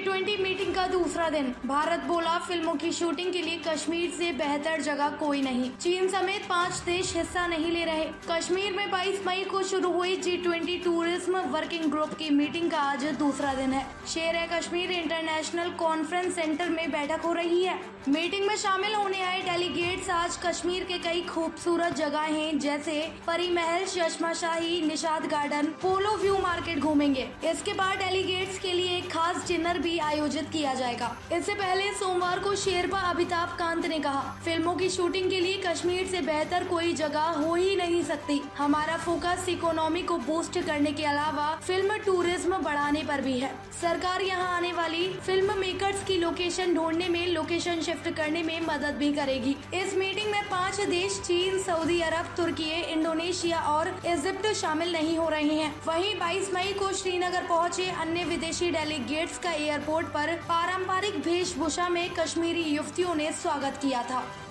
G20 meeting का दूसरा दिन। भारत बोला फिल्मों की शूटिंग के लिए कश्मीर से बेहतर जगह कोई नहीं। चीन समेत 5 देश हिस्सा नहीं ले रहे। कश्मीर में 22 मई को शुरू हुई G20 टूरिज्म वर्किंग ग्रुप की मीटिंग का आज दूसरा दिन है। Sher e Kashmir international conference centre में बैठक हो रही है। मीटिंग में शामिल होने आए डेलीगेट्स आज कश्मीर के कई खूबसूरत जगहें जैसे Pari Mahal, Chashma Shahi, Nishat garden, polo view market घूमेंगे। इसके बाद डेलीगेट्स के लिए एक खास डिनर भी आयोजित किया जाएगा। इससे पहले सोमवार को शेरपा अमिताभ कांत ने कहा, फिल्मों की शूटिंग के लिए कश्मीर से बेहतर कोई जगह हो ही नहीं सकती। हमारा फोकस इकोनॉमी को बूस्ट करने के अलावा फिल्म टूरिज्म बढ़ाने पर भी है। सरकार यहां आने वाली फिल्म मेकर्स की लोकेशन ढूंढने में, लोकेशन शिफ्ट करने में मदद भी करेगी। इस मीटिंग में 5 देश चीन, सऊदी अरब, तुर्की, इंडोनेशिया और इजिप्ट शामिल नहीं हो रहे हैं। वहीं 22 मई को श्रीनगर पहुंचे अन्य विदेशी डेलीगेट्स का एयरपोर्ट पर पारंपरिक वेशभूषा में कश्मीरी युवतियों ने स्वागत किया था।